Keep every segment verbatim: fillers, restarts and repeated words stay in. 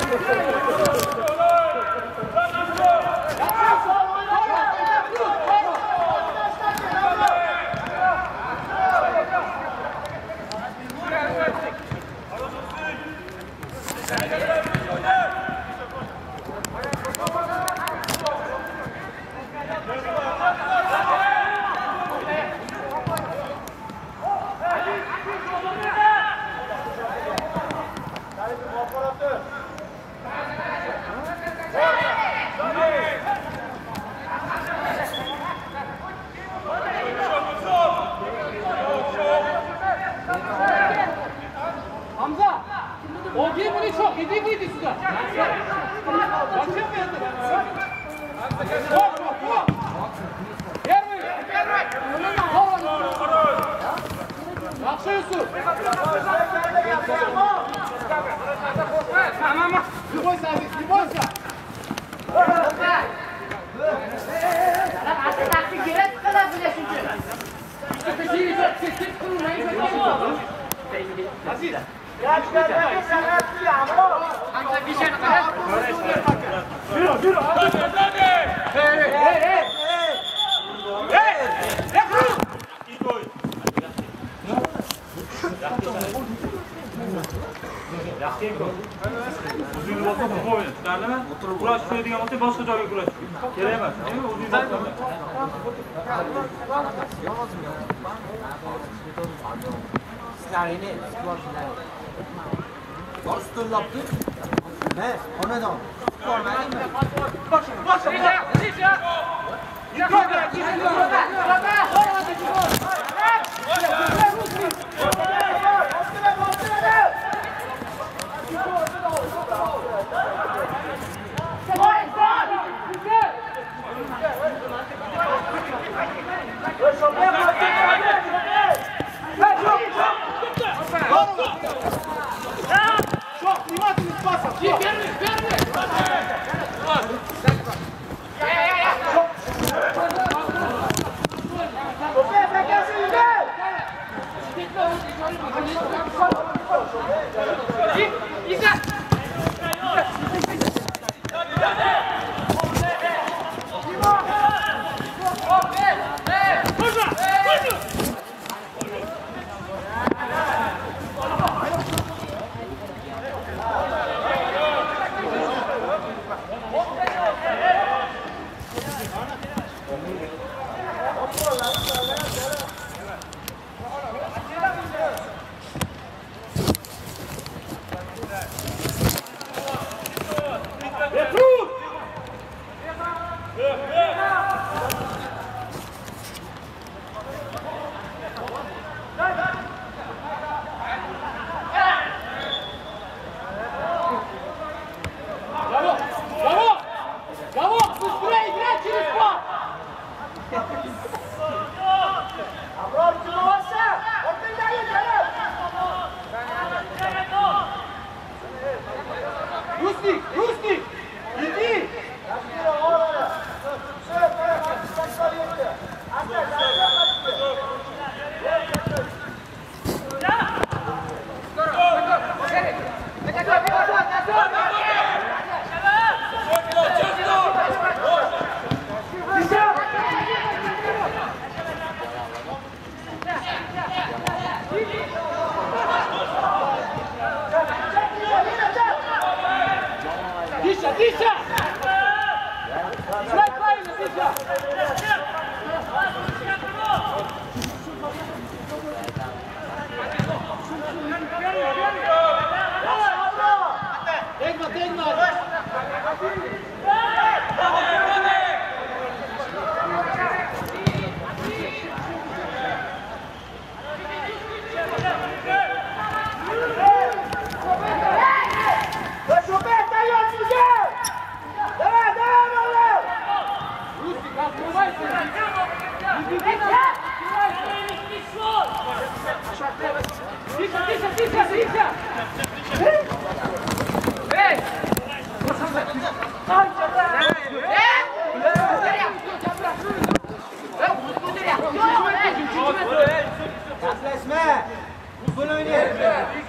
Gaplasma. Futbol o'ynayapti.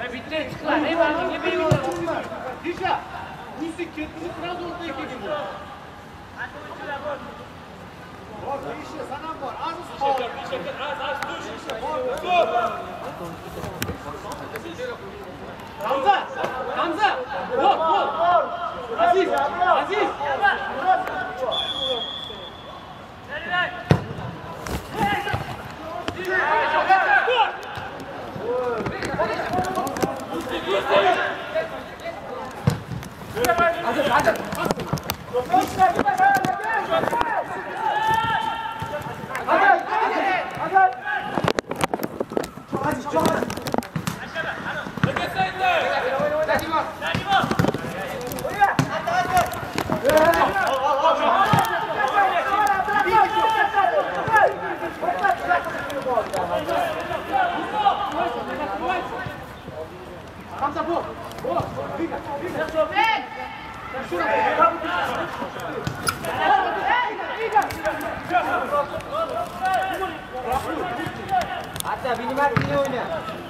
bitta chiqlar, ey menga bering. Disha. Usi ketdi, biraz o'rtaga kelgan bu. Bor, Disha sanam bor. Aziz qol. Disha, az, az, Disha. Bor. Hamza! Hamza! Bor, bor. Aziz, Aziz. Hamza bu. Bu. Hatta benim hakkımda oyna.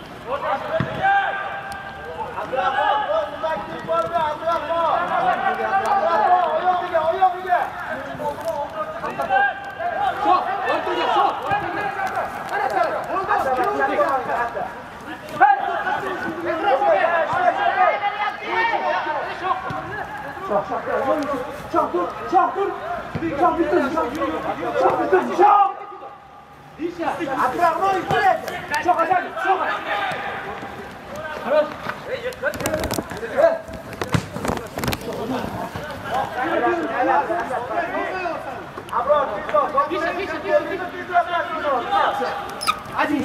Abdurrahman, o uzaklık var mı? Abdurrahman. Abdurrahman, oyoq biga, oyoq biga. Sok, ortaga, sok. Qara, qara. Şok, şok, şok, dur, şok, dur. Şok, bitti, şok, şok, bitti, şok. Disha, Abdurrahman yuqori. Şok, ajan, şok. Xalos. Ey, yiqit. Abro, Disha, Disha, Disha. Aziz.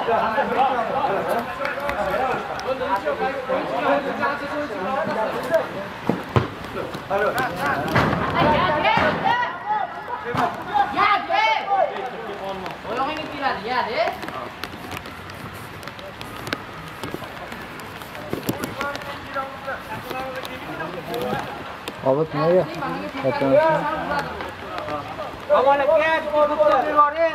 Obod nimaga? Avval ket, qo'lga yuboring.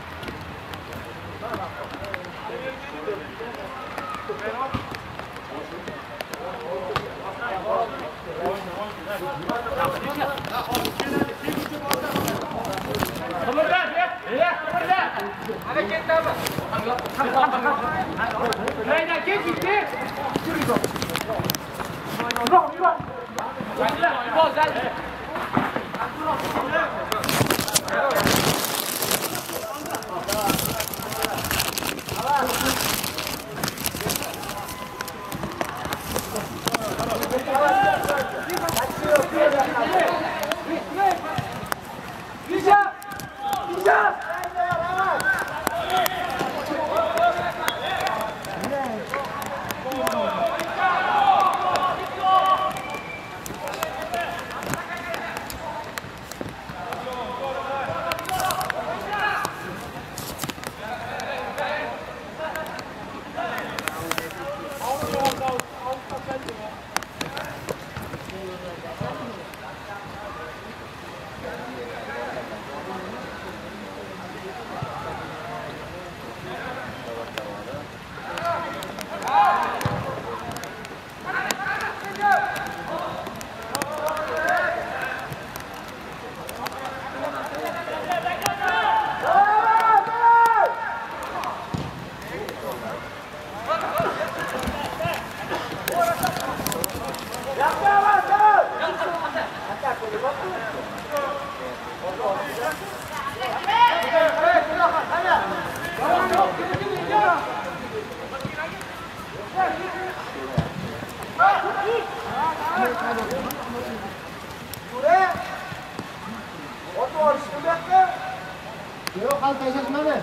Yo'q, hal tashashmadi.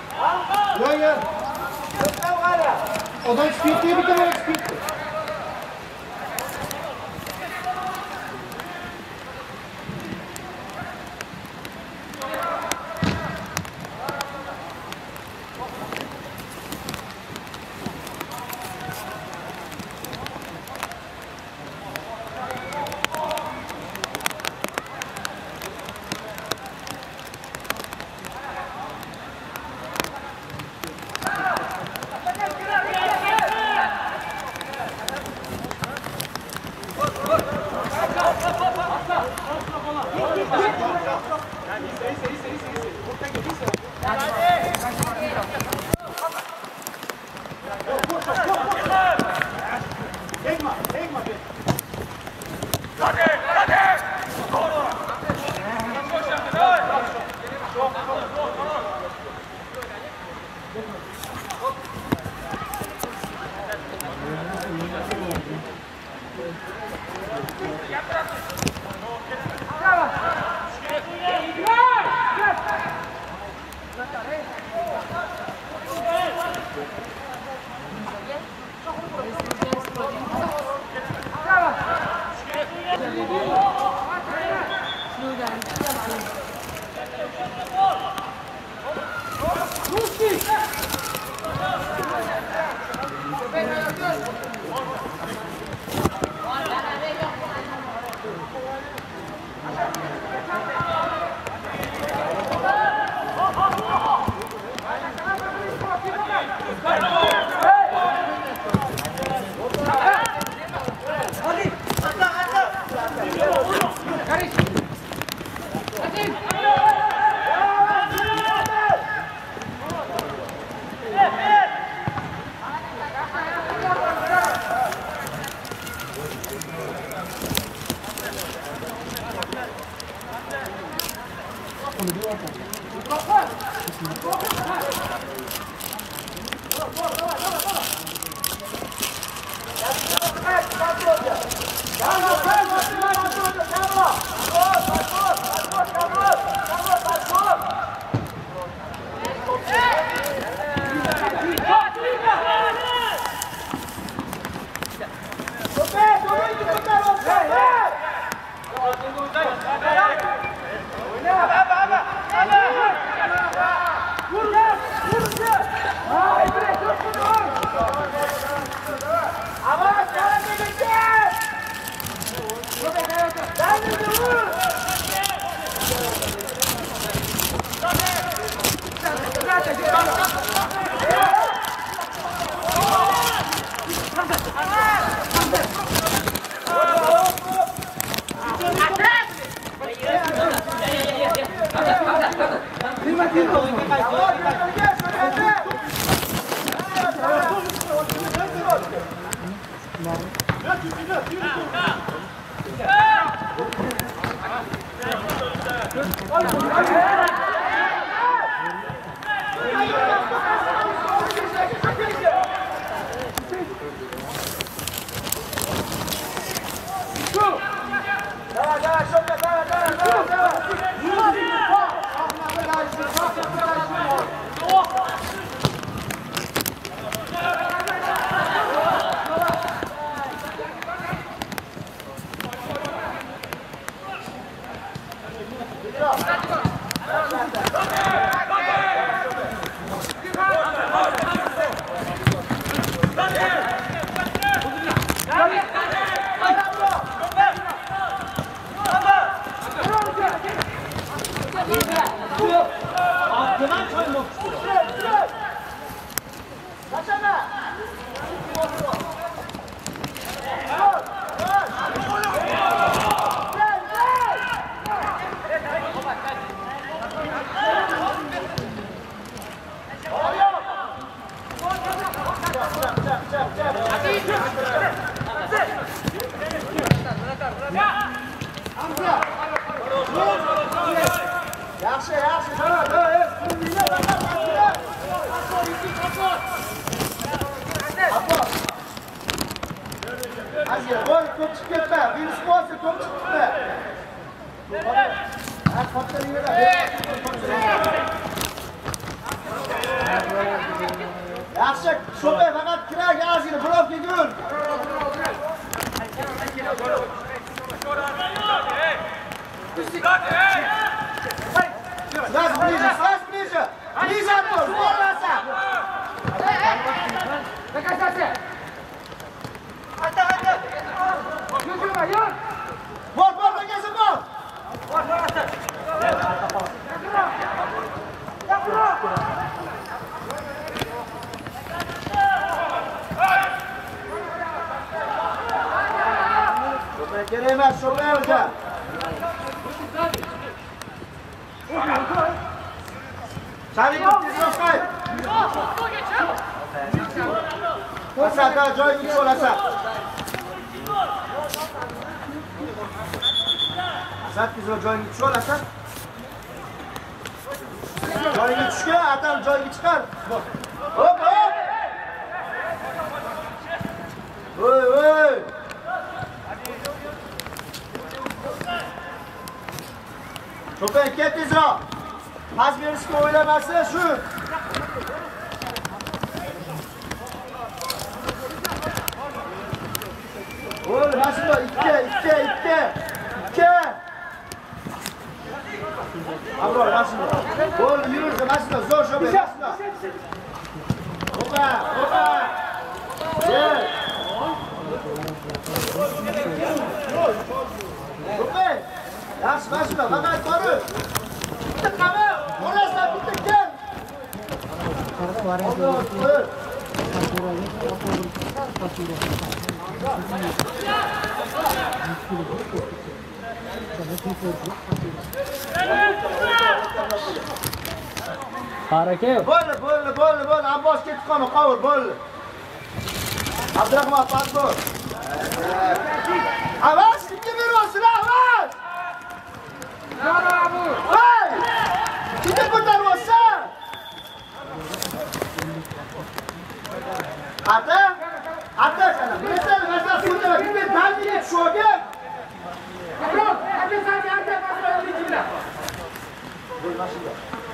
Yo'q, yo'q. Odam tushib ketdi, bitta tushib ketdi. Yaxshi, yaxshi, Aziz, voy, ko'p chiqib ketma. Virus bo'lsa ko'p chiqib ketma. Ha, qottiringlar. Yaxshi, sho'pay faqat kirak azini bulovga yur. Sraz bliżej, sraz bliżej. Bliżej to, złolasa. Bol, bol, bagajı bol. Şöyle gelemez, şöyle hocam. Çabuk bitti, Şofay. Hasan, daha joy git ol Hasan. Hasan, biz joy git ol Hasan. Joy git çıkıyor, adam joy git çıkar. Hop hop. Oy oy. Şofay ket izra. Pas verishga o'ylamasdan shu. Oy, mashina ikki, ikki, ikki. ikki. Abror mashina. Oy, yurdi mashina, zo'r sho'ba mashina. Opa, opa. Ye. Sho'ba. Yaxshi mashina, faqat ko'rib. Bitta qama, orasidan bitta kel. Hareket. Bo'ldi, bo'ldi, bo'ldi, bo'ldi. Abbos ketib qolma, qovur, bo'ldi. Abdurahmon Fatbor. Avaz kimga beryapsiz, avaz? Hey! Kimga ko'taryapsan? Ata? Ata sana. Bilasan, masal ko'tara, kimga daldiga tushgan? Yo'q, aka sen aka masal kimda? Bo'lmashida.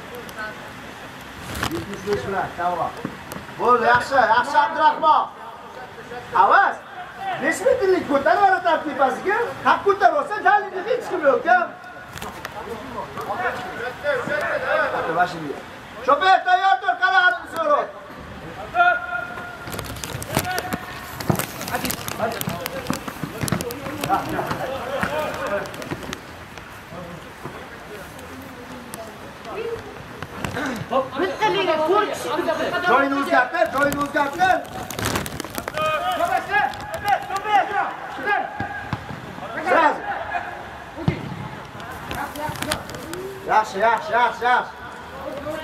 yetmish besh bilan, tamom. Bo'ldi, yaxshi, yaxshi Abdurahmon. Avaz. besh metrlik ko'tarib olatar tepasiga. Haq ko'tarsa, daldiga hech kim yo'q-ku. Ata mashinaga. Sho'pay tayyor tur, qanaqa so'roq. Hadi, hadi. Bitta liga to'rt kishi joyini o'zgartir, joyini o'zgartir. Yaxshi, yaxshi, yaxshi, yaxshi.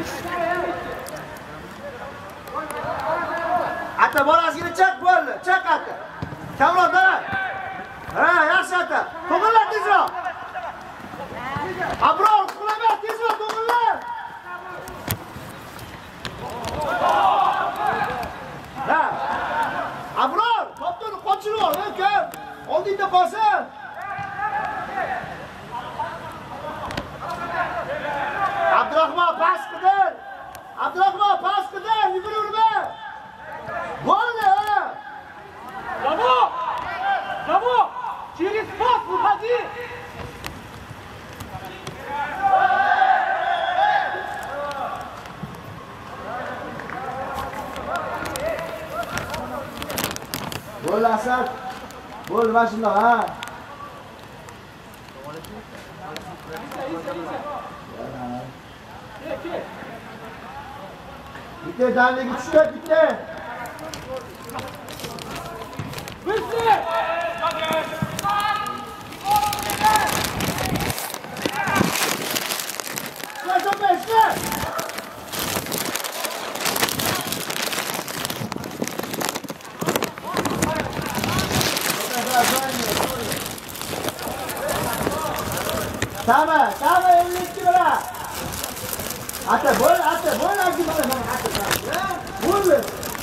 Hatta borasini chaq bo'ldi. Chaq hatta. Kamroq dara. Ha, yaxshi hatta. To'g'irlar tezroq. Abror, qulama tezroq to'g'irlar. Ha. Abror, topni qochirib ol, aka. Oldingda qolsin. Abdurahmon pas qildi. Abdurahmon pas qildi. Yugururma. Bo'ldi. Bravo! Bravo! Через пас выходи! Bo'ldi Asad. Bo'ldi mana shundoq, ha. Bitta danligi tushdi, bitta. Быстрее! Шла, шла, шла! Tama, tama ellikki bilan. Ata, bo'l, ata, bo'l, aka bilan ata. Bo'ldi.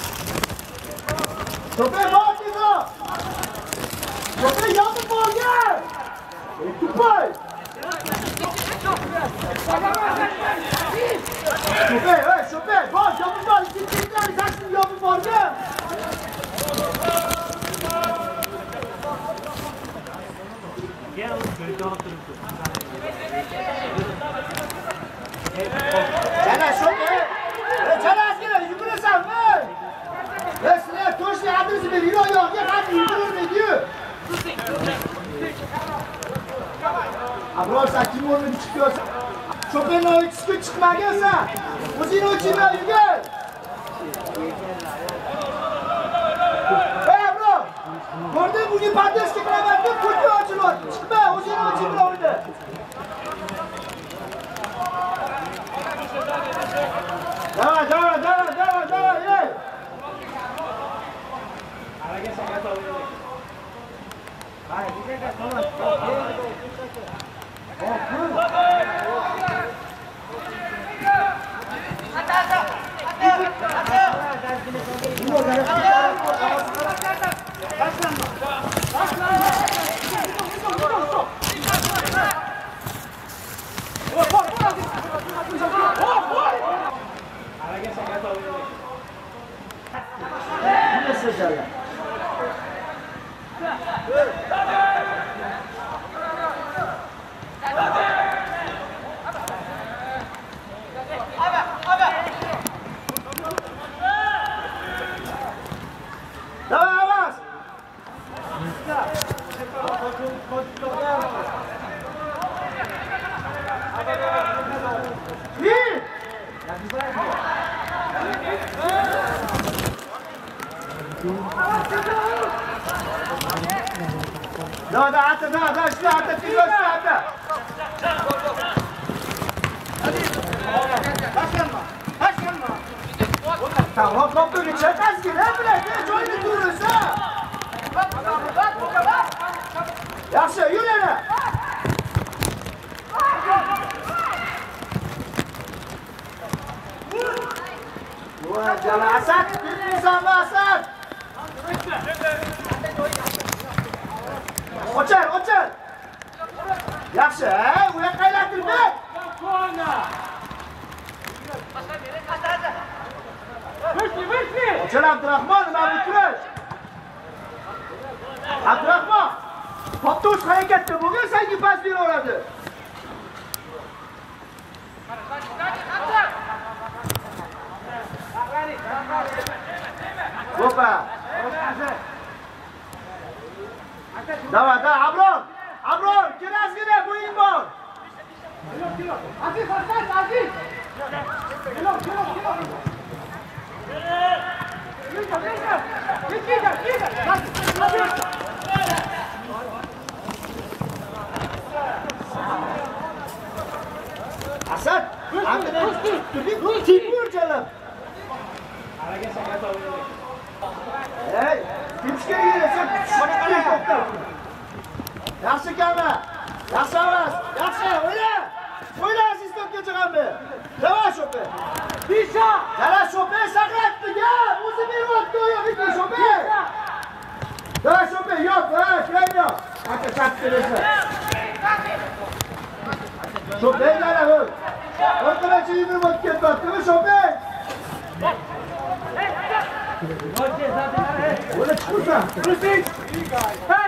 To'pay bor tezroq. To'pay yopib borgan. To'pay. To'pay, ey, To'pay, bor, yopib bor, ikkinchilarni taksini yopib borgan. Jana To'pay. Jana askar, yugurasanmi? Sizlar to'shli adresi ber, yuro yo'qga qatib yugurmaydi. Abror, sen kim o'rniga chiqyapsan? Cho'payni o'yinchisiga chiqmagansan. O'zing o'chingdan yugur. Ey Abror, ko'rding bunga poddeska qilaman deb ko'rpa ochilyapti. Chiqma, o'zing o'ching bilan o'yna. Давай, давай, давай, давай, давай, ey. Da, da, ata, da, da, şuraya ata, şuraya ata. Başlanma, başlanma. Tamam, toplu geçemez ki, ne bileyim, ne joyunu durursa. Yaxşı, yürü hele. Vay canım, Asad, bir insan var Asad. Oçar, oçar. Yaxşı, he, uya qaylatırma. Вышли, вышли! Oçar Abdurahmon, nima bu kurash? Abdurahmon, topda o'z harakatda bo'lgan, senga pas beraveradi. Opa. Давай, да, Abror. Abror, kelasgina bo'ying bor. Aziz, Aziz, Aziz! Kelo, kelo, kelo! Liga, liga! Liga, liga! Asad, Andini Tipur jalab. Hey, kimga yeysan? Yaxshi kama. Yaxshi emas. Yaxshi, o'yla. O'yla assistentga chiqammi? Davay sho'pe. Bisha. Jala sho'pe saqlatdi-ga. O'zi beryapti oyog'iga sho'pe. Davay sho'pe, yo'q, ha, kiraymi? Aka chaptirasa. Sho'pe jala bo'l. O'rtacha yigirma o'tib ketyaptimi sho'pe? O'la chiqursan. Rusik. Hey!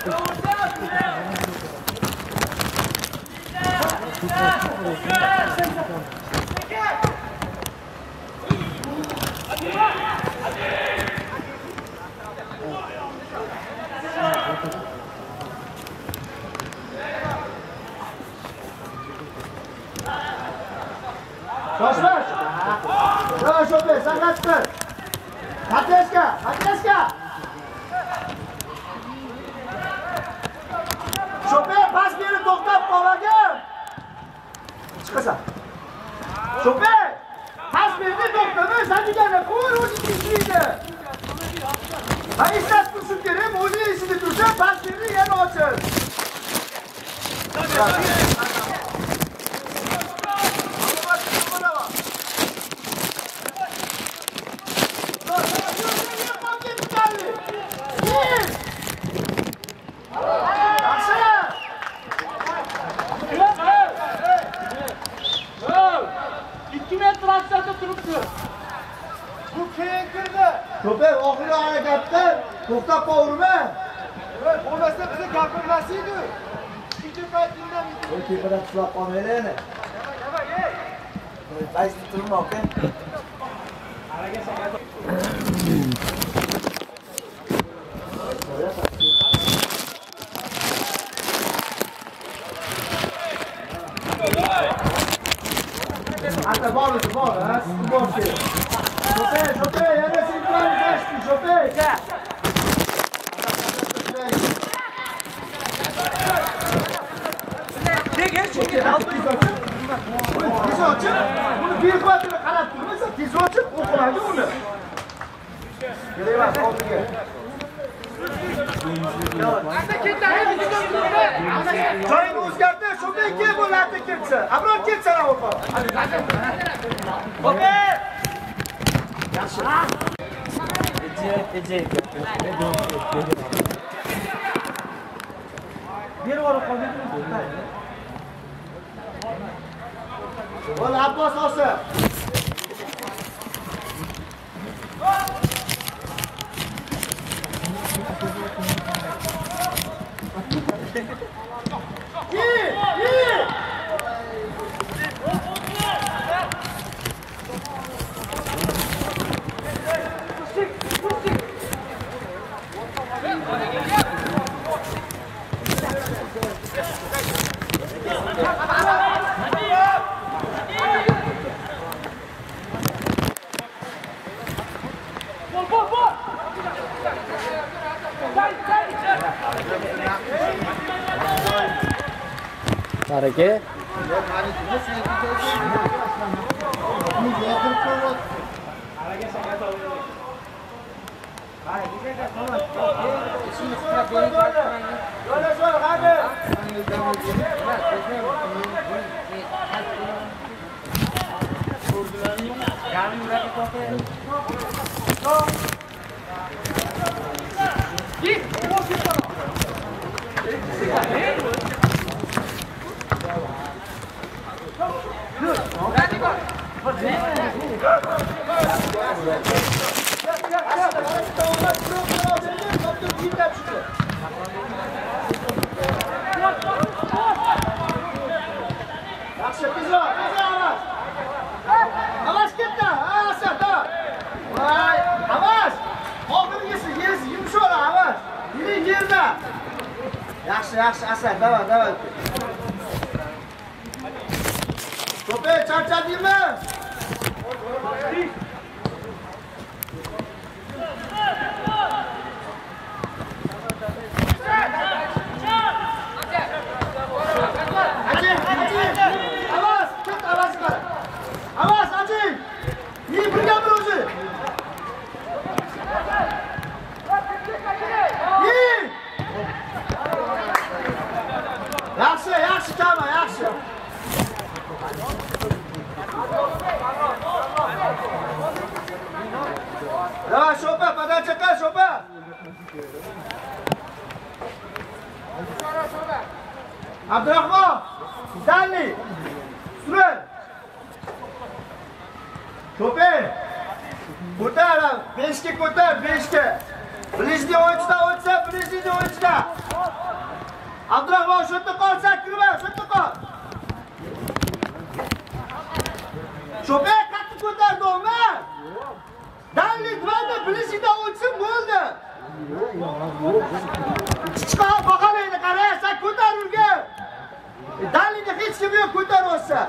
Shoshmash. Davay sho'pe, saqlatdir. Matreska, matreska. Sho'pe pas berib to'xtab qolgan. Chiqasan. Sho'pe pas berib to'xtama, sandigani qo'y o'zi ishlaydi. Ha, istas tursin kerak, o'zi ishida tursa, pas berib yana ochir. Sho'pe oxirgi harakatda to'xtab qolurma. Evet, bo'lmasa bizni gapirmasaydi. Ikkinchi paytingdan O'y tepadan tushib qolmaydi. Voy, qaysi turmoq ekan? Haraga sakat. Ata bola, bola, ha, siz borsiz. Sho'pe, sho'pe, yana sentralni tashki, sho'pe. Tez ochib, buni bequvvatini qarab turmasa, tez ochib o'qiladi uni. Kerak emas, oldiga. Joyini o'zgartir, sho'pe kel bo'ladi kelsa. Abror kelsa o'qo. Sho'pe! Yaxshi. Ejey, ejey. Bir varo qolmaydi. Ol Abbos olsa. Yi, yi. Hareket. Yaxshi, yaxshi, Asad, davay, davay. Sho'pe, charchadingmi? Aji, aji. Avaz, ket avaz qil. Abdurahmon, Danli, Suren. To'pay. Ko'tar, beshga ko'tar, beshga. Birinchi o'yinchidan o'tsa, birinchi o'yinchidan. Abdurahmon, shu yerda qol, sakirma, shu yerda qol. To'pay qattiq ko'tardi Omar. Danli dvanda birinchidan o'tsin bo'ldi. Chiqar baholaydi, qara, sen ko'tar urgan. Danliga hech kim yo'q ko'tarsa.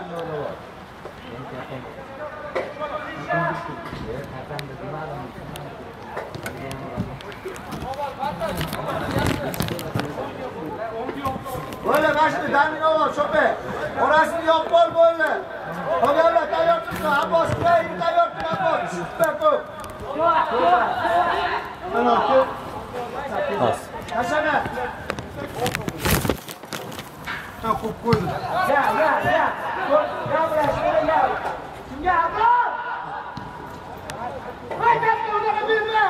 Böyle başlı Danli olur şope. Orasını yok bol böyle. Koyarlar tayyor tutsun. Abbas buraya iyi tayyor tutsun Abbas. Süper koy. Penaltı. Pas. Kaçana. Tamam koydu. Ya ya ya. Ya buraya şöyle ya. Ya abla. Haydi orada bir mi?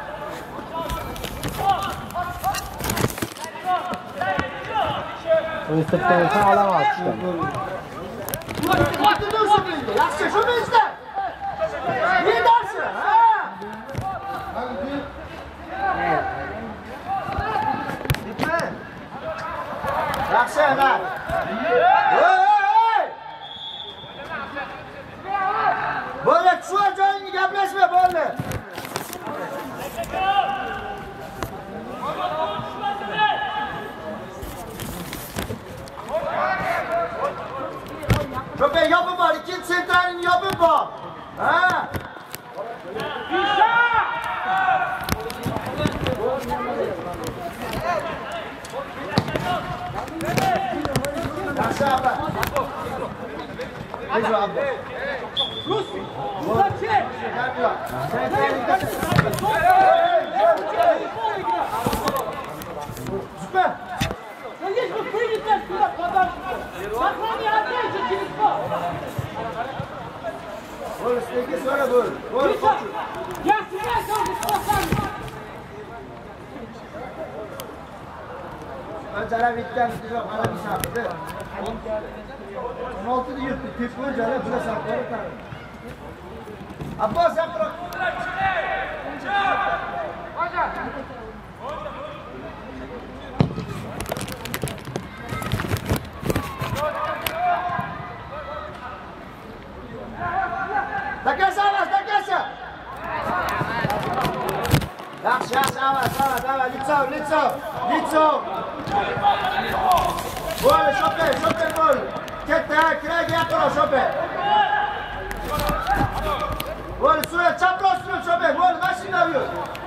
Üstten sağlam açtım. Tutuyorsun beni. Yaxşı şu bizde. Ne dersin? Ha? Gitme. Yaxşı hemen. Hey! Böyle şu acayini gapleşme böyle. Köpeği yapın var, ikinci sentralini yapın var. Ha? Yaxşı abla. Neyse abla. Rus. Ulan çek. Gel bir bak. Süper. Ya hiç bu kıyılıklar şurada kadar. Saklanı yardım için kilit var. Böyle üstteki söyle böyle. Böyle koçu. Ya size kalmış basan. Önceler bitten gidiyor. Bana bir şartı. on altıda yırttı. Tepki önceler bile sakları tanır. Abbas sen bırak. Dakasa Abbas, dakasa. Yaxşı, yaxşı Abbas, Abbas, Abbas. Лицо, лицо, лицо. Böyle şope, şope gol. Ketdi, kirayga yaqin ol şope. Böyle Surat, çapraz Surat şope. Böyle mashina yo'q.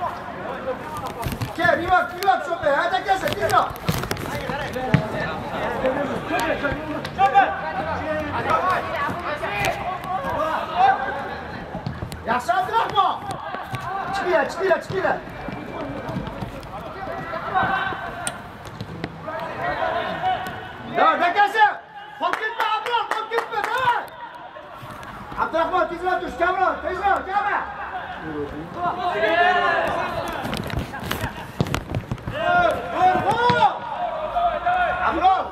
Kel, rivak, rivak şope. Hadi kelsa, tezroq. Yaxshi Abdurahmon. Chiqinglar, chiqinglar, chiqinglar. Ya dakasi. Qolib ketma Abdurahmon, qolib ketma, davay. Abdurahmon tezroq tur, kamroq, tezroq, kama. Vur, vur. Abdurahmon.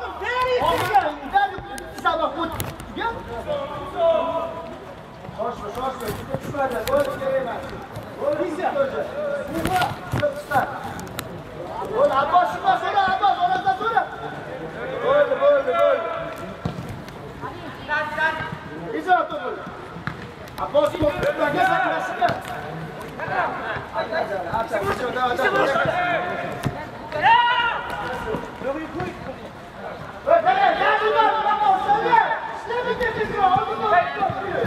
Şaşma, şaşma. Çıkıp çıkmayacak. Böyle geleyemez. Böyle gidecek önce. Vurma. Çıkıp çıkar. Böyle Abbas şundan sonra Abbas. Oradan sonra. Böyle, böyle, böyle. İzle atın böyle. Abbas topukla. Gel sen klasında. Aç, aç, aç. Devam, devam. Öyle, gel buradan. Abbas, söyle. İşte bir tepkisi var. Onu da öyle.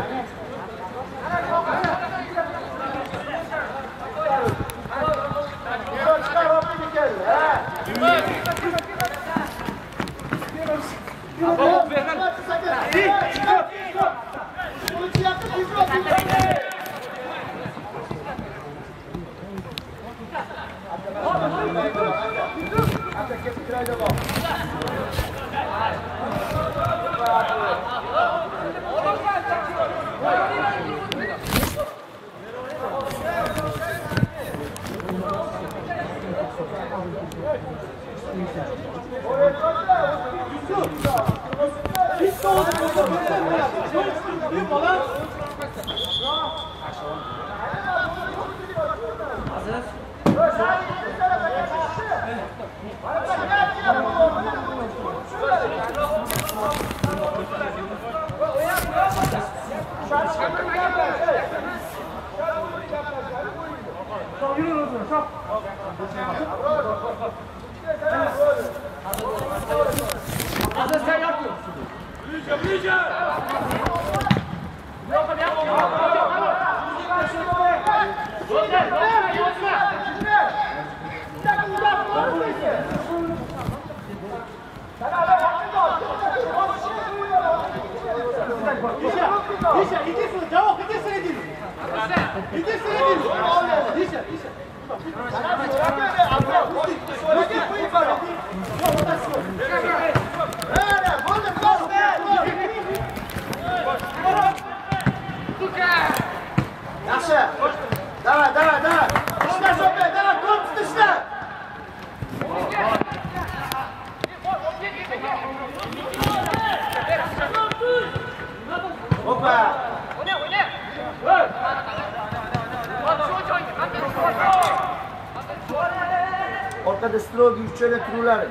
Ortada strogi üçüyle turları.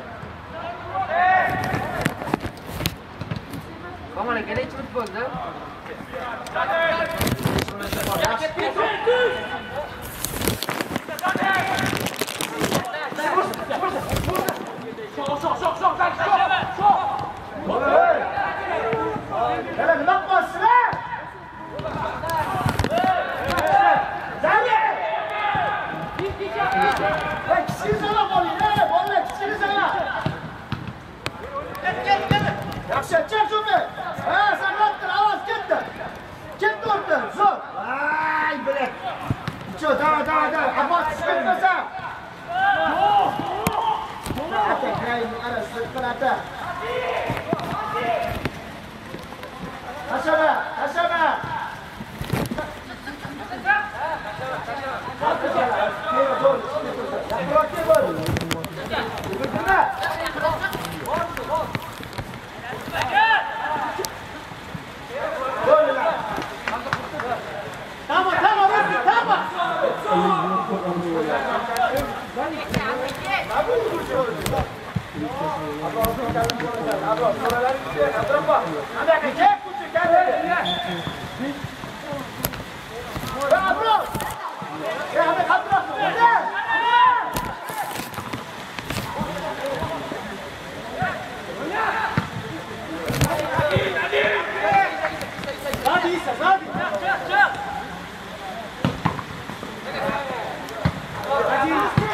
Vamos, gene hiç futbolda. Hele ne yapmasın ha? Hey, kişini sana bollayın, he? Bolla, kişini sana. Yaxşı, çek şunu. Ha, sen yaptın, avaz gitti. Gitti orada, zor. Ay, bilek. Şu, dava, dava, dava. Abbas, sıkıntmasa. Ata, krayın, ara, sıkıntın ata. Aşağı, aşağı. Tamam, tamam, tamam. Hadi İsa, hadi. Çak, çak. Hadi.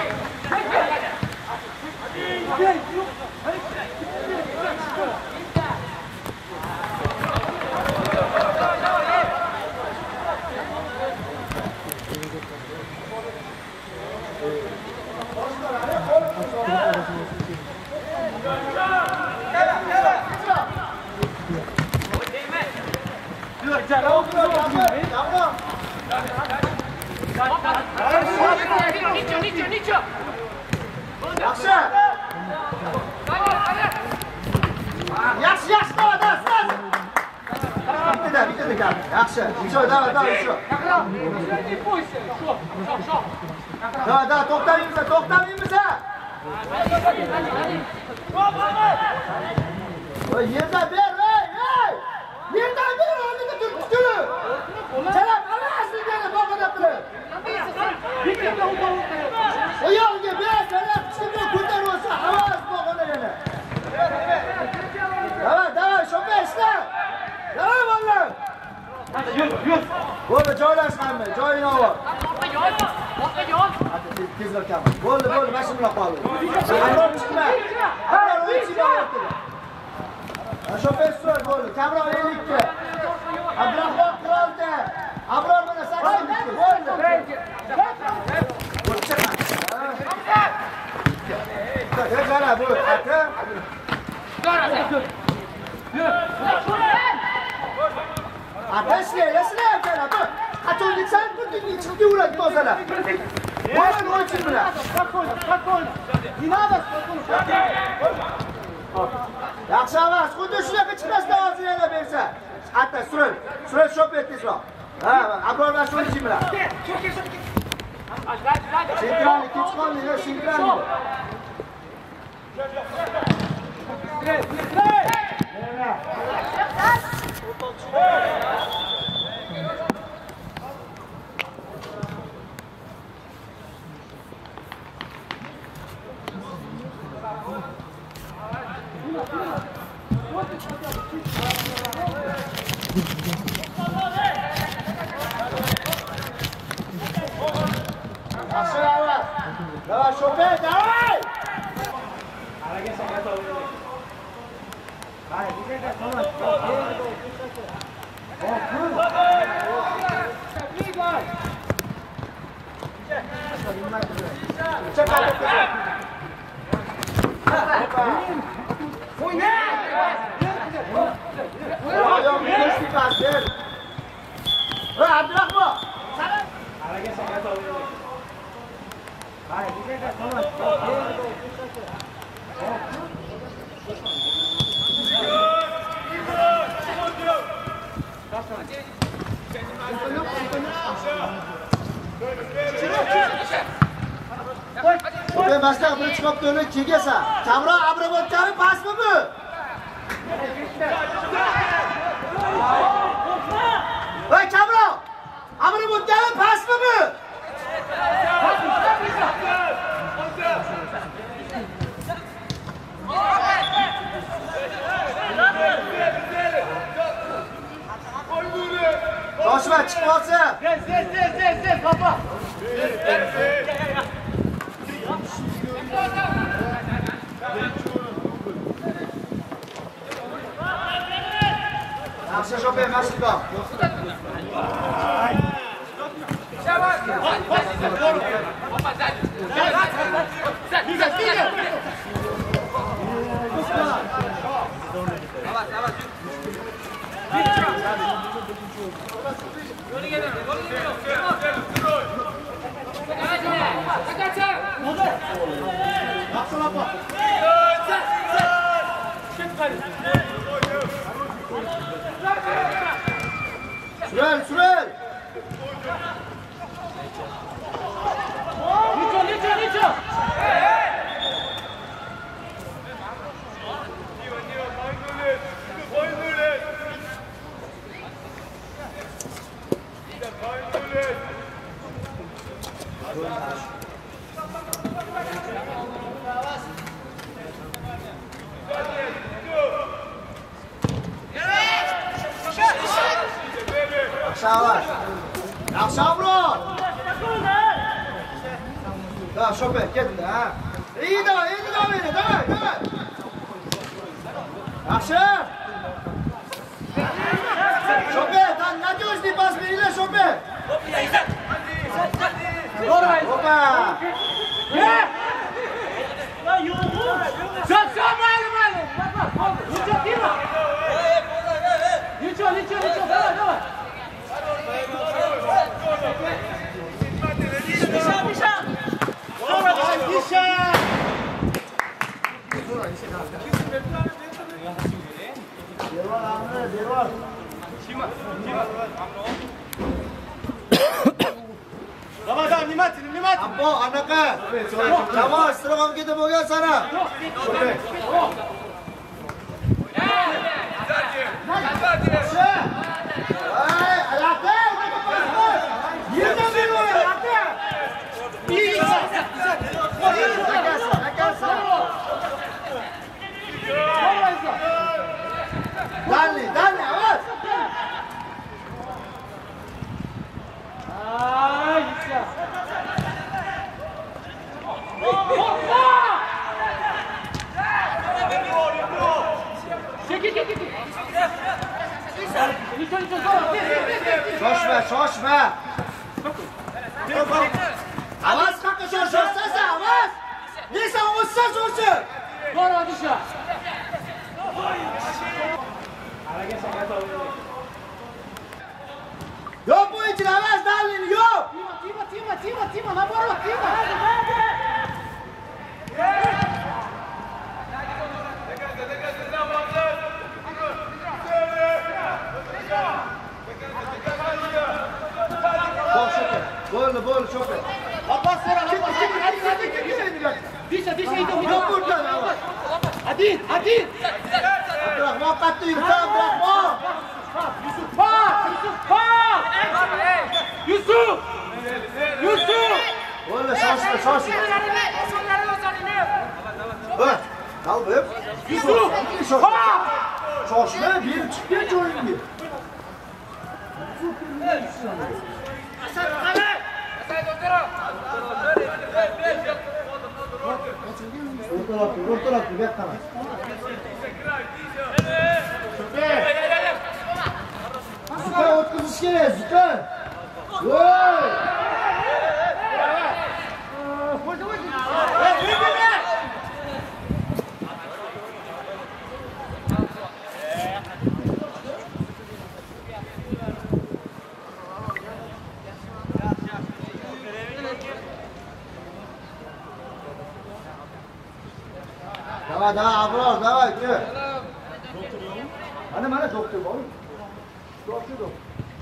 Gel. Nicio, Nicio! Yaxshi! Yaxshi, yaxshi, dava, dava, staz! Bitta, bitta degan. Yaxshi. Shu, dava, dava, shu. Dava, dava, to'xtamaymiz, to'xtamaymiz. Voy, yerdan ber, ey, ey! Yerdan ber, o'rniga turibdi. Chalab, alasini beri boqada turib. Oyog'iga ber, chalab, chiqib ko'tarib olsa, havas boqada yana. Dava, dava, sho'pa ishla. Dava, vallar. Yur, yur. Bo'ldi, joylashganmi? Joyini ol. Orqa yon, orqa yon. Tezroq kam. Bo'ldi, bo'ldi, mana shu bilan qoldi. Kamroq chiqma. Kamroq o'yinchiga oldi. Sho'pa so'z bo'ldi. Kamroq ellikka. Abdurahmon qirolda. Abror mana sakson ikki. Bo'ldi. Bo'ldi, chiqma. Aka, qara bu, aka. Ateşle, lesle yapana bu. Kaçoncuk sen bütün çıktı uğrak tozala. Bana ne olsun buna? Spokojno, spokojno. I nada spokojno. Yaxşı avaz, xuddi shunaqa chiqmasdan hozir yana bersa. Atta, suril. Suril shop et tezroq. Ha, Abror va shuni kim bilan? Sentralni kech qolmaydi, sentralni. Давай, шопе, давай! Abdurahmon! Oke, Masda bir chiqib turib kelgasan. Kamroq Abrobodchani pasmi bu? Voy kamroq! Abrobodchani pasmi bu? Toshma chiqib qolsa. Tez, tez, tez, tez, tez, papa. Yaxshi sho'pe, Mas'udjon. Sürel, sürel. Niço, niço, niço. Yavaş. Yaxshi Abror. Da, sho'pe, ketdi, ha. İyi davay, iyi davay, davay, davay. Yaxshi. Sho'pe, tan надёжный pas beringlar, sho'pe. Opa. Ya yo'q. Çok çok ma'lum, ma'lum. Niço, timo. Niço, niço, niço, davay, davay. Misha, Misha. Davay, Misha. Dervar, Amre, dervar. Kima, kima. Davay, davay, внимательно, внимательно. Ammo, anaqa. Jamoa istirg'om ketib bo'lgan sana. Sho'pe. Ay, ayaqda. Yerdan beri ayaqda. İyi. Akasa, akasa. Dale, dale, avaz. Ay, Misha. Çekil, çekil. Niço, niço, davay. Shoshma, shoshma. Avaz qaqqa shoshsan, avaz. Nesa o'zsa sho'rchi. Bora, Misha. Yo'q bo'yicha avaz dalini, yo'q. Timo, Timo, Timo, Timo, наоборот, Timo. Bo'ldi, bo'ldi, cho'qi. Abbas so'ra, Hadi, Abbas. hadi, hadi, hadi, hadi. Disha, disha, ido, ido. Yo'q buradan. Adin, Adin. Abdurahmon qatta yursa, Abdurahmon. Yusuf, pas, Yusuf, pas. Yusuf. Yusuf. Bo'ldi, shoshma, shoshma. Bak, qalbim. Yusuf. Shoshma. Shoshma, berib chiqgan joyingga. Asad, qani? O'rtalab tur, o'rtalab tur, bu yoqqa emas. Zuka o'tkazish kerak, Zuka. Voy! Давай, давай, Abror, давай, ke. Mana mana doktor bor. Doktor doktor.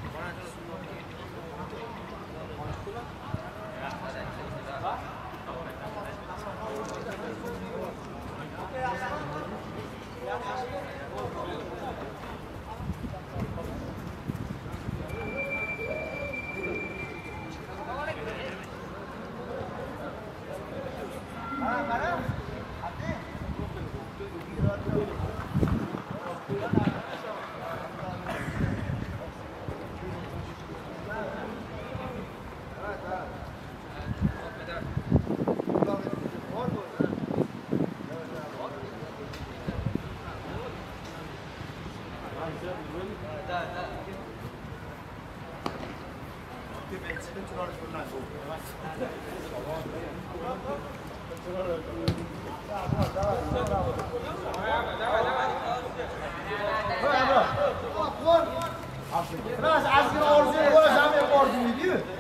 Biraz azgın orzuya koyacağım hep orzuyu değil mi?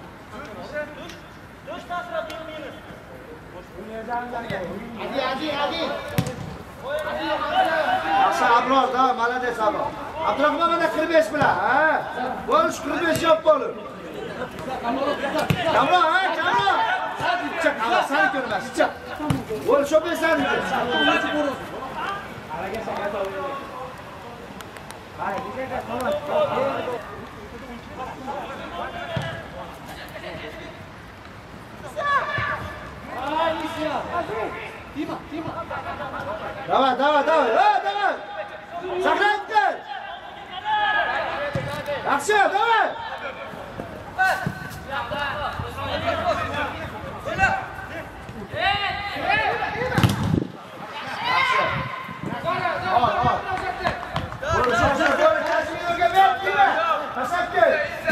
Hadi hadi hadi. Yaxshi Abror da, malades Abror. Abdurahmon mana qirq besh bilan, ha? Bo'l shu qirq besh yop bo'lib. Kamro, ha, Kamro. Chiq, Allah seni ko'rmas, chiq. Bo'l shu besani. Araga sakat ol. Hayır, bize de tamam. Давай, давай, давай, давай, давай. Сохраните. Yaxshi, давай. Al, al. Böyle şaşır, böyle kendini öge ver, değil mi? Kasap gel.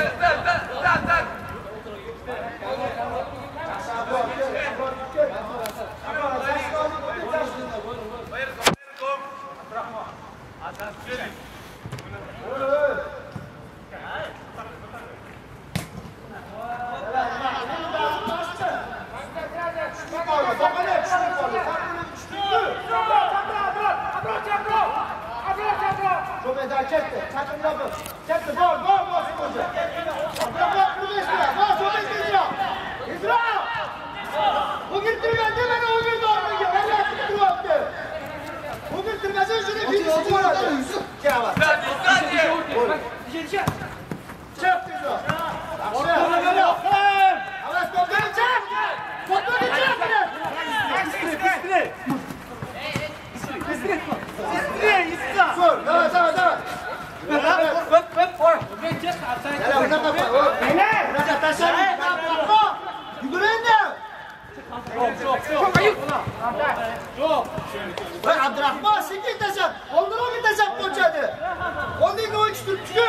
Çekti, çekti yapın. Çekti, gol, gol, gol sıkıntı. Abdurahmon kırmızı ya, gol, çok İzra. İzra! Bu girtirmez değil mi? O girdi oraya, ben yaptım attı. Bu girtirmez, şunu birisi çıkardı. Gel bak. Dışarı çık. Çık İzra. Ortada böyle yapın. Alas, topları çek. Topları çek. Kıstırı, kıstırı. Dur, давай, давай, давай. Bak, bak, bak. Gel, burada kapı. Beyler, burada taşıyın. Yürüyün de. Çok ayıp. Yok. Bak Abdurahmon, sen gideceksin. Ondan o gidecek koçadı. Ondan o üç tutçu.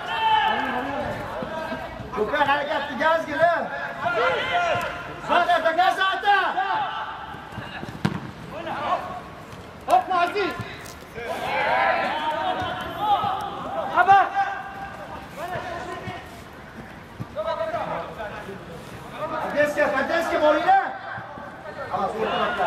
Çok hareketli gaz gibi. Zaten da gaz zaten. Hop Aziz. Aba. Adeske, adeske boluyla. Ama sol tarafta.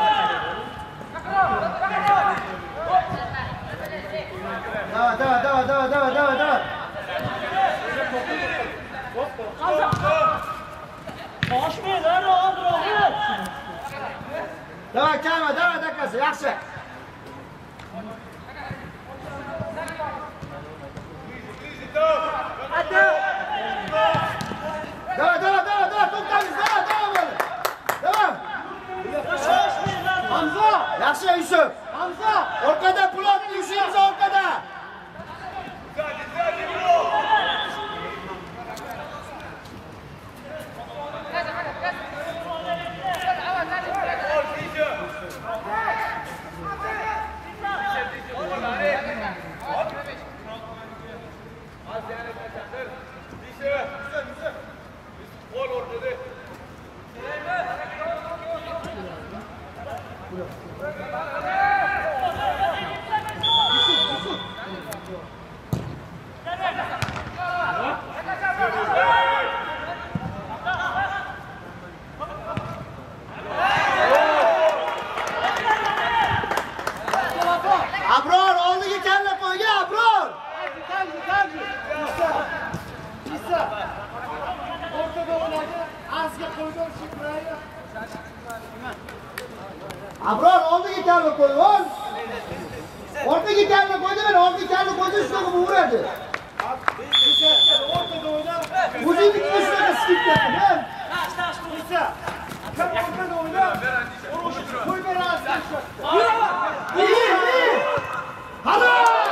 Давай, давай, давай, давай, давай, давай, давай. Davay, kelma, davay, dakasi, yaxshi. Davay, davay, davay, davay, to'xtamiz, davay, davay bo'ling. Davay. Hamza! Yaxshi, Yusuf. Hamza! Orqada Pulot, Yusuf orqada. Abror, oldiga kalla qo'yga, Abror. Kalji, kalji. Isa. Isa. O'rtada o'ynadi. Azga qo'ydi, shikraydi. Abror, oldiga kalla qo'ying. Orqaga kalla qo'ydi, men orqaga kalla qo'ydi, ustiga uradi. O'rtada o'ynadi. O'zingiz ustiga skip yaping. Isa. Kim o'rtada o'ynadi? Qo'y berasiz. İyi, iyi. Hadi!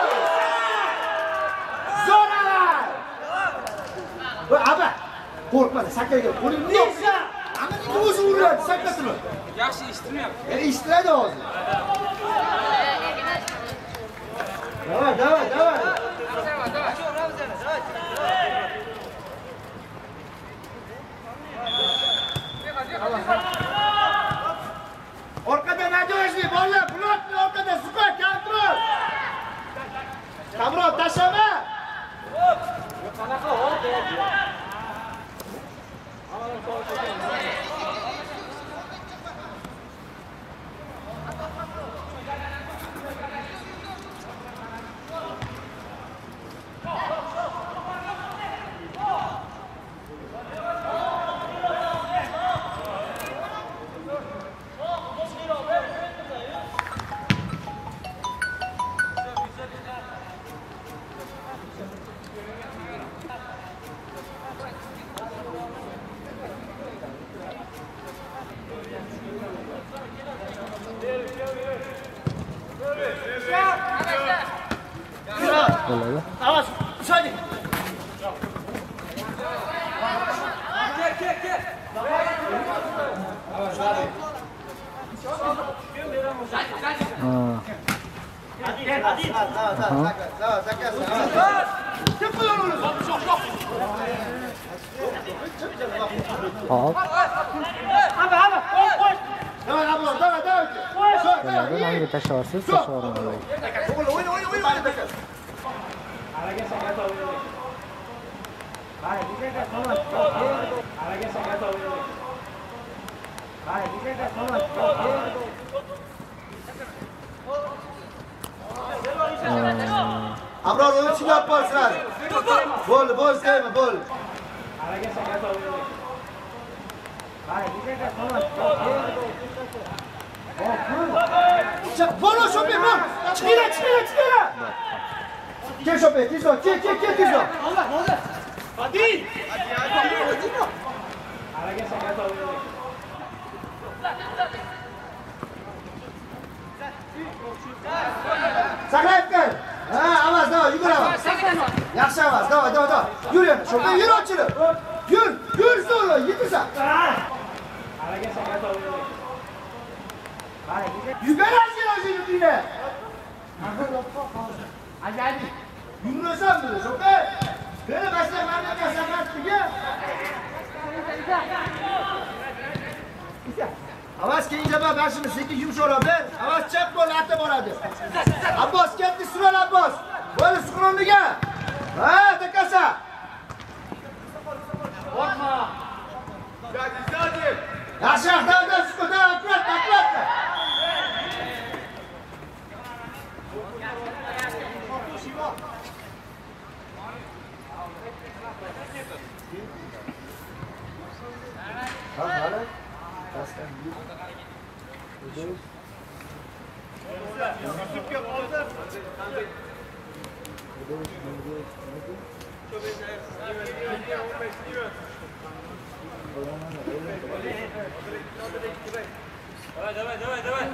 Zoralar! Bu abi, korkma, sakla gel. Qo'ling yo'q. Ama nima o'zi uradi, saklasini. Yaxshi eshitmayapti. E, eshitadi hozir. Davay, davay, davay. Orqada Nadojniy, bolalar, Pulotni orqada Supa, kontrol. Kamron, tashlama. Qanaqa hol deyapti? Bo'ladi. Awas, ushaydi. Hop. Abi, abi, qo'y, qo'y. Davay, abla, davay, davay. Bo'ladi. Menga tashlaasiz, tashlavormayman. O'g'il, o'yin, o'yin, o'yin, o'yin. Araga sakat o'ynaydi. Hay, bizaga so'rat. Araga sakat o'ynaydi. Hay, bizaga so'rat. Abror o'yinchiga olib borsinlar. Bo'ldi, bo'ldi, sevma, bo'ldi. Araga sakat o'ynaydi. Hay, bizaga so'rat. Bo'lo sho'pay, bo'l. Chiqinglar, chiqinglar, chiqinglar. Kel sho'pay, tezroq, kel, kel, kel tezroq. Allah, Allah. Adil. Araga sakat o'ynaydi. Saqlayib qol. Ha, avaz, davay, yuguraman. Yaxshi avaz, davay, davay, davay. Yur endi, sho'pay, yur ochilib. Yur, yur zo'rla, yetasan. Araga sakat o'ynaydi. Hay, bizaga Yugarasizlar o'zingizga. ajali. Yurasan buni, sho'pay. Beni başla mamlakat saqlatdiga. Avaz keyincha bor, bashini sekin yumshoqroq ber. Avaz chap qo'l atib boradi. Abbos ketdi, sural Abbos. Bo'li suqroniga. Ha, takasa. Qo'rqma. Yaxshi, davda suqda, akkurat, akkurat. Давай, давай, давай.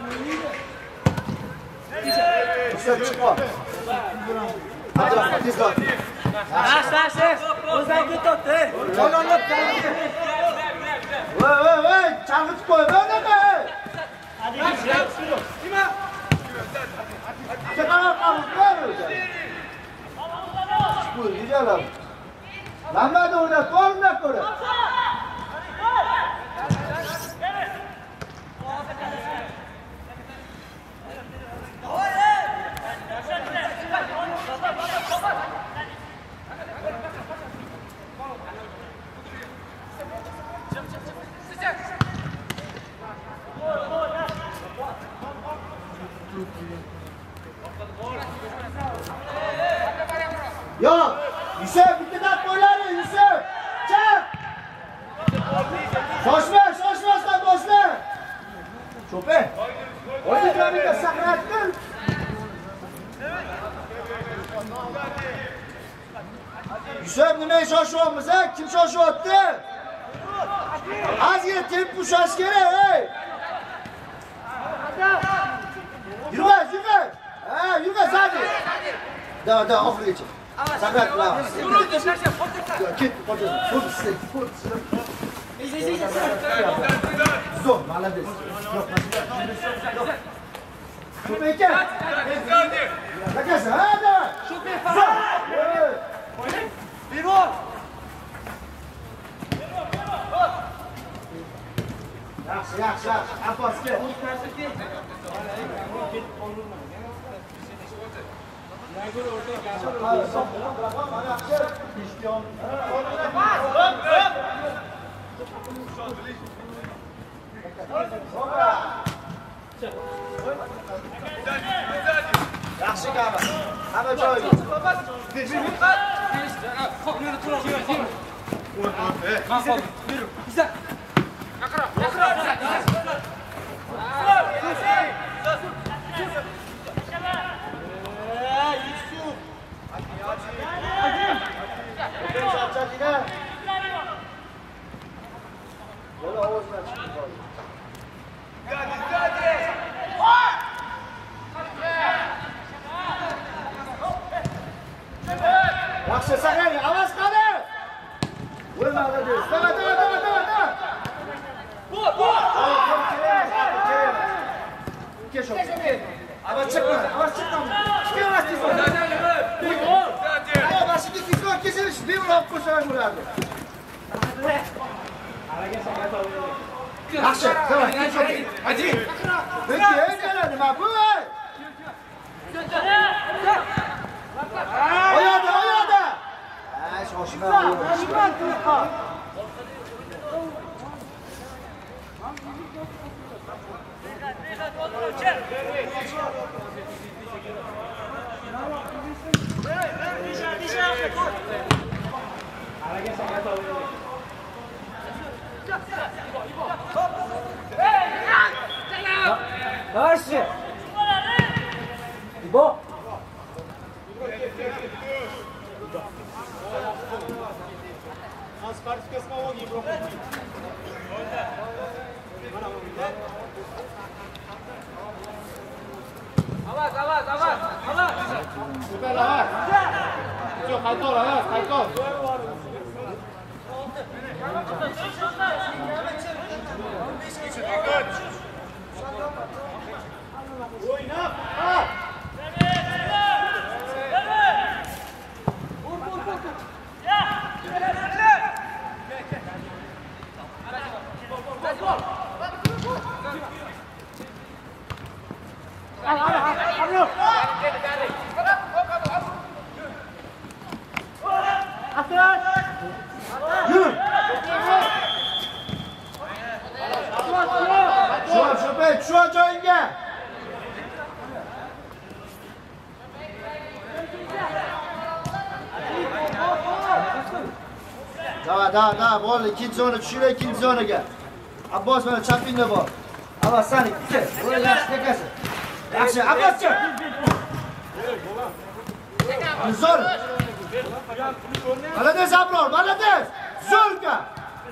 Все, çıkma. Hadi bak, diz bak. Taş, taş, taş. O'zingni tut, ey. Qo'llanib Voy, voy, voy, chalg'itib qo'y, mana qo'y. Hadi, nima? Chaqaloq qilib qo'y. Bu nijalar. Lambada o'ynab, qo'ldan ko'ra. Yok, Yusuf, bittadan qo'ylari, Yusuf. Chiq. Shoshma, shoshmasdan boshla. Cho'pe. O'zi joyiga saqratdin. Yusuf, nimaga shoshyapmiz, ha? Kim shoshyapti? Azga tempo ushlash kerak, ey. Yurma, yurma. Ha, yurma, zadi. Da, da, oxirigacha. Sakrat bilan. Ket, qo'ydi. Qo'ydi, siz, qo'ydi. Zo'r, молодец. Yo'q, yo'q. Cho'pe ekan. Zakasi, ha, da. Cho'pe fa. Bivor. Yaxshi, yaxshi, yaxshi. Abbosga. Yaxshi gap. Hamma joyiga. Yaxshi, saqlang, avaz qildi. Voy, молодец. Давай, давай, давай, давай, давай. Bu, bu. Keç o. Avaz çıkma, avaz çıkma. Çıkma, çıkma. Ay, başını tizgah kesilmiş. Bir vurup koşarak vurardı. Yaxshi, давай, keç o. Hadi. Bitti, öyle nima bu? Oyada, oyada. Ay, shoshma. Shoshma turqa. Дальше. Иbo. Avaz, avaz, avaz, avaz. Süper avaz. Çok kaytol avaz, kaytol. Oyna. Ha. Şu an joyinga. Da, da, da, bol ikkinchi zona tushira, ikkinchi zonaga. Abbos mana chapingda bor. Abbas sen ikisi. Böyle yaxshi tekasi. Yaxshi, Abbas çık. Zor. Malades Abror, malades. Zorka.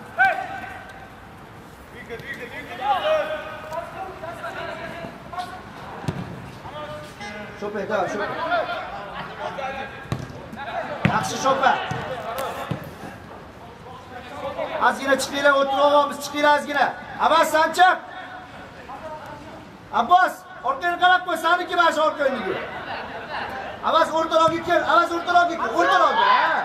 Şope, da, şope. Yaxshi şope. Azgina chiqinglar, o'tirib chiqinglar azgina. Abbas sen chiq. Abbas, orqangga qarab qo'y, saniki mana shu orqangga. Abbas o'rtaroqqa kel, Abbas o'rtaroqqa kel, o'rtaroqqa, ha.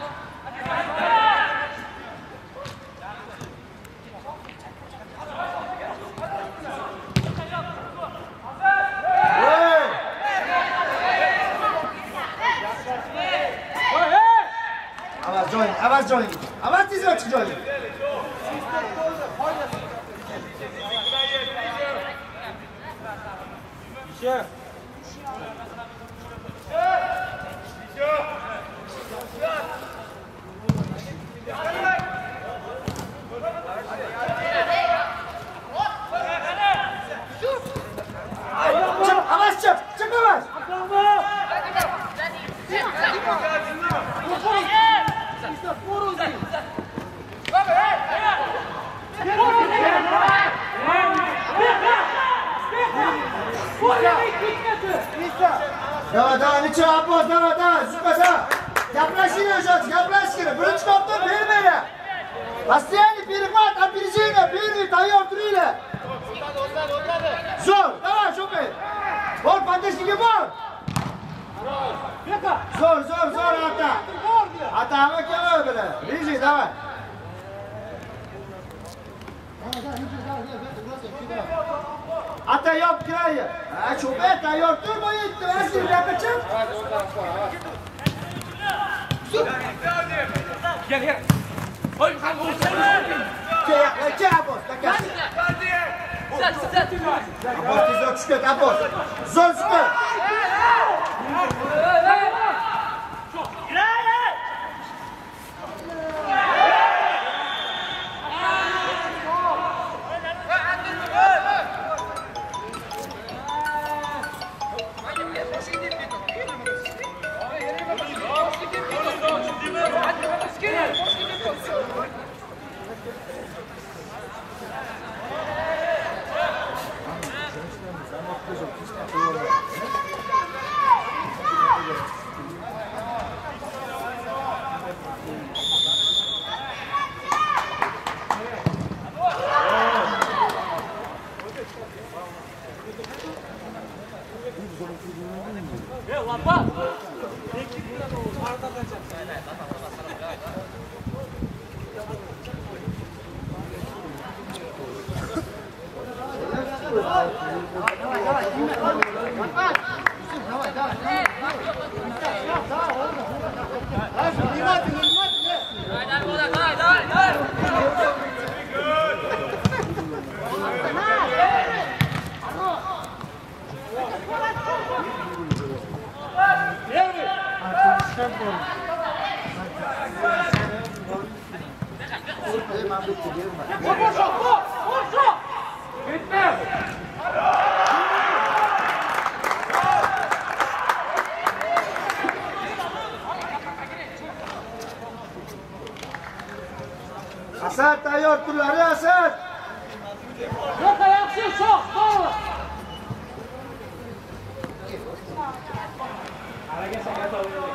Abbas join, Abbas join. Abbas tezroq chiq join. Еще. Çık, Abbas çık, çık Abbas. Давай, давай, ничего, Abbas, давай, давай, сукаса. Gaplashinglar o'sha, gaplashinglar. Birinchi topda bermanglar. Постоянно перехват, опережение, первый, tayyor turinglar. Zo'r, давай, sho'pe. Bor, поддержка bor. Zo'r, zo'r, zo'r, ata. Atami kelma bilan. Reji, давай. Ata yop kirayı. Ha, sho'pe, tayyor tur, bu yetti. Asli yoqqa chiq. Gel gel. Oy, kanka uçsana. Gel, gel Abbas, gel. Sen sen. Abbas tezroq tush ket, Abbas. Zo'r chiqdi. Asad tayyor turlari, Asad. Yo'q, yaxshi, shoh, to'g'ri. Araga sakat olaylik.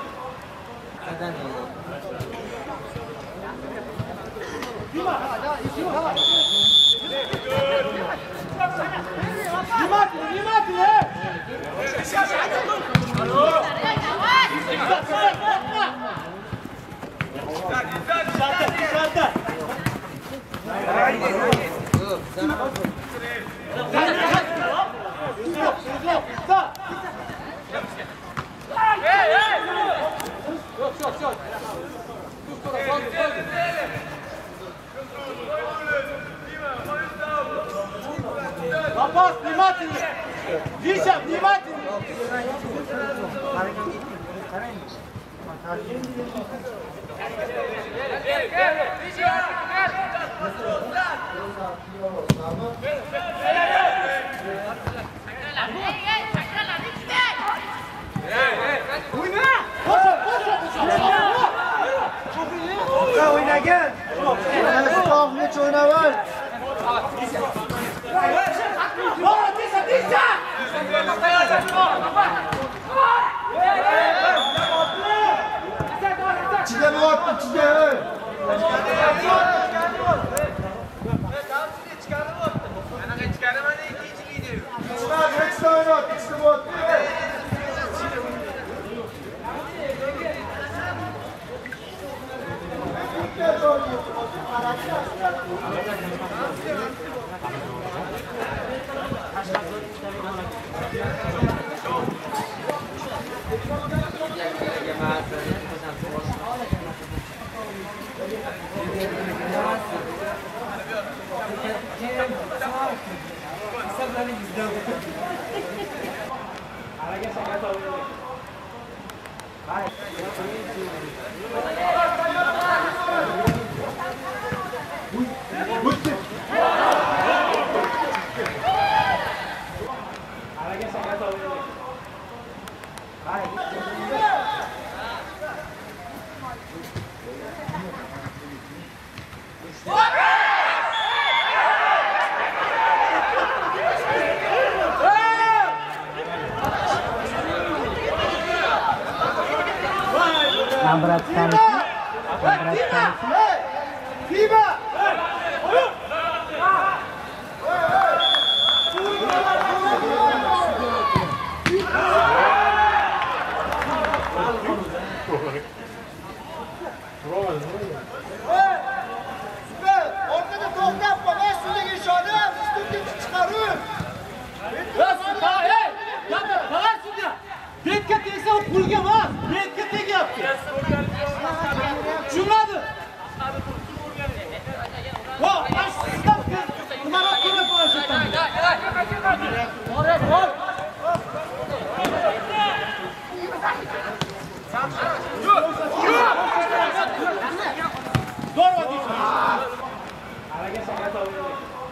Внимательно, внимательно! Вопрос внимательно! Вися, внимательно! Вися! Tohni cho'naval. Bora, tisa, tisa! Ichida bo'lyapti, ichida. Chiqar, nechta o'ynayapti, ichida bo'lyapti. Nabratganisi, nabratganisi. Viva! Ortada to'xtab qolmay, ustiga ishonib, ustiga chiqarib. Hey! Gapir, qarang shunga. Betga tegsa u pulga emas, betga tegyapti. Tushunmadi? Vo, mana sizdan nimaroq ko'rib qo'yasizlar. Bor, bor. Dorva deysiz. Araga sakat o'ynaydi.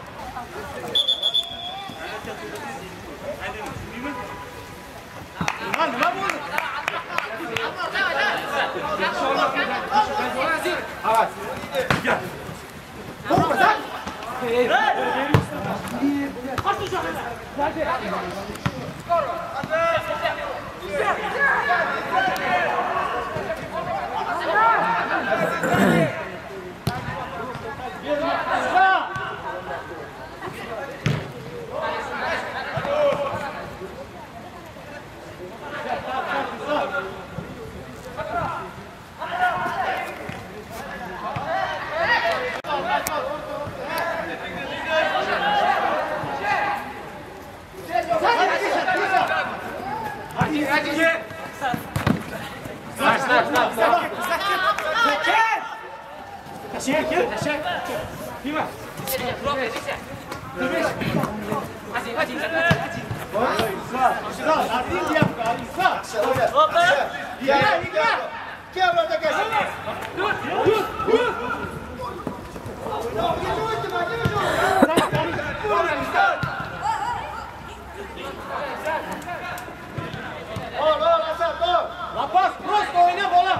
Lan nima bo'ldi? Havas. Gel. Korkma sen. Hey. Kaç uçak? Hadi. Skor. Hadi. Lapaz, prosto oyna bola.